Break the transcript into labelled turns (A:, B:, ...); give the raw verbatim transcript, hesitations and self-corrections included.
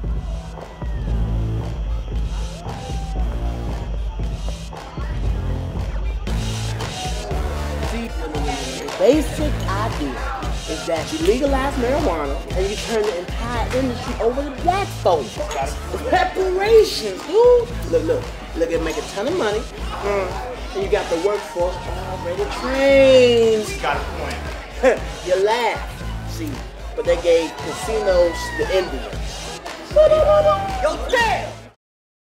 A: See, the basic idea is that you legalize marijuana and you turn the entire industry over to black folks. Reparations, dude. Look, look, look at make a ton of money, and you got the workforce already trained.
B: Got a point.
A: You laugh, see, but they gave casinos to the Indians. Yo, damn!